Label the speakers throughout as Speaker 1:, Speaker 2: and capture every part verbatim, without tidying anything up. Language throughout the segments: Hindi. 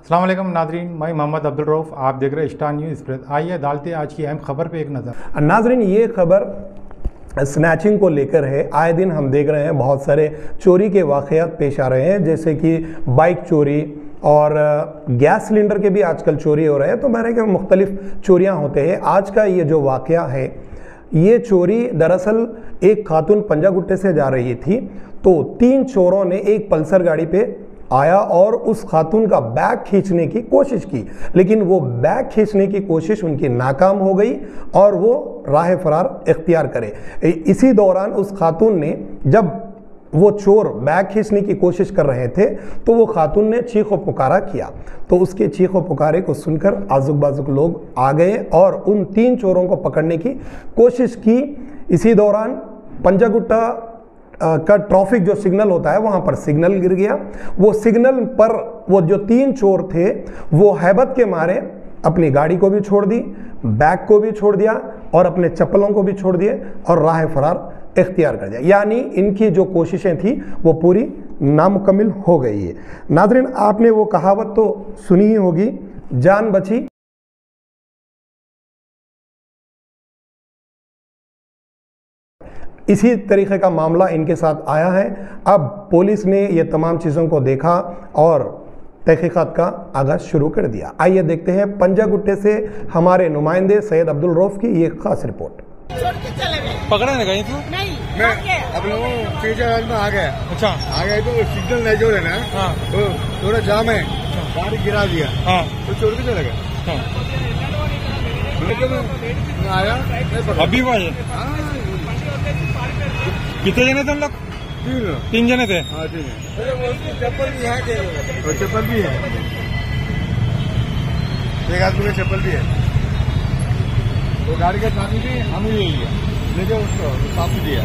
Speaker 1: अस्सलाम वालेकुम नाजरीन, मैं मोहम्मद अब्दुल रऊफ, आप देख रहे हैं स्टार न्यूज़ एक्सप्रेस। आइए डालते हैं आज की अहम खबर पे एक नज़र।
Speaker 2: नाजरीन, ये खबर स्नैचिंग को लेकर है। आए दिन हम देख रहे हैं बहुत सारे चोरी के वाक़यात पेश आ रहे हैं, जैसे कि बाइक चोरी और गैस सिलेंडर के भी आजकल चोरी हो रहे हैं। तो मैंने कहा मुख्तलिफ चोरियां होते हैं। आज का ये जो वाक़या है, ये चोरी दरअसल एक खातून पंजागुट्टे से जा रही थी, तो तीन चोरों ने एक पल्सर गाड़ी पे आया और उस खातून का बैग खींचने की कोशिश की, लेकिन वो बैग खींचने की कोशिश उनकी नाकाम हो गई और वो राह फरार इख्तियार करे। इसी दौरान उस खातून ने, जब वो चोर बैग खींचने की कोशिश कर रहे थे, तो वो खातून ने चीखो पुकारा किया। तो उसके चीखो पुकारे को सुनकर आजुक बाजुक लोग आ गए और उन तीन चोरों को पकड़ने की कोशिश की। इसी दौरान पंजागुट्टा का ट्रैफिक जो सिग्नल होता है, वहाँ पर सिग्नल गिर गया। वो सिग्नल पर वो जो तीन चोर थे, वो हैबत के मारे अपनी गाड़ी को भी छोड़ दी, बैग को भी छोड़ दिया और अपने चप्पलों को भी छोड़ दिए और राह फरार इख्तियार कर दिया। यानी इनकी जो कोशिशें थी वो पूरी नामुकम्मिल हो गई है। नाज़रीन, आपने वो कहावत तो सुनी ही होगी, जान बची इसी तरीके का मामला इनके साथ आया है। अब पुलिस ने ये तमाम चीज़ों को देखा और तहकीकात का आगाज शुरू कर दिया। आइए देखते हैं पंजागुट्टे से हमारे नुमाइंदे सैयद अब्दुल रऊफ की ये खास रिपोर्ट।
Speaker 3: पकड़ा नहीं गई तू?
Speaker 4: नहीं,
Speaker 3: मैं अपने वो फीचर में आ गया। अच्छा, आ गए तो सिग्नल नहीं जो है ना, हाँ, तो थोड़ा जाम है, गाड़ी गिरा दिया, हाँ, तो चोर भी चला गया। हाँ, आया अभी वो आए। कितने जने थे हम लोग? तीन तीन जने थे। हाँ, तीन। चप्पल भी है, चप्पल भी है, एक आदमी का चप्पल भी है। वो गाड़ी का चाबी भी हम ही ले लिया, लेके उसको साफ दिया।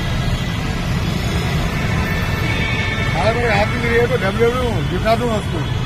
Speaker 3: मेरे हाथ में तो डब्ल्यू दिखा दूंगा उसको।